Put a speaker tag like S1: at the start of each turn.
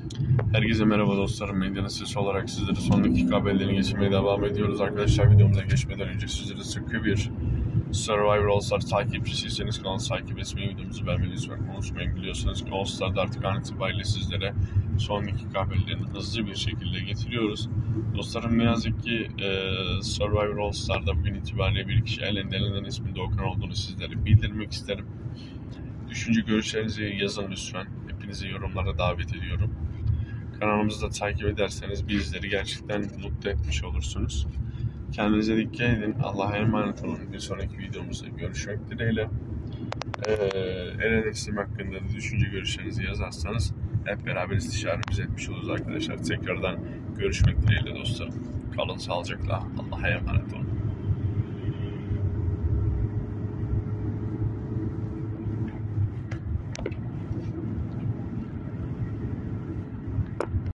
S1: Herkese merhaba dostlarım. Medyanın sesi olarak sizlere son dakika haberlerini geçirmeye devam ediyoruz. Arkadaşlar videomuza geçmeden önce sizlere sıkı bir Survivor All Star takipçisiyseniz kanalı takip etmeyi, videomuzu beğenmeyi lütfen unutmayın. Biliyorsunuz ki All Star'da artık an itibariyle sizlere son dakika haberlerini hızlı bir şekilde getiriyoruz. Dostlarım ne yazık ki Survivor All Star'da bugün itibariyle bir kişi elenen ismin Doğukan olduğunu sizlere bildirmek isterim. Düşünce görüşlerinizi yazın lütfen. Hepinizi yorumlara davet ediyorum. Kanalımızı da takip ederseniz bizleri gerçekten mutlu etmiş olursunuz. Kendinize dikkat edin. Allah'a emanet olun. Bir sonraki videomuzda görüşmek dileğiyle. Elenen isim hakkında da düşünce görüşlerinizi yazarsanız hep beraber istişaremizi etmiş oluruz arkadaşlar. Tekrardan görüşmek dileğiyle dostlarım. Kalın sağlıcakla. Allah'a emanet olun.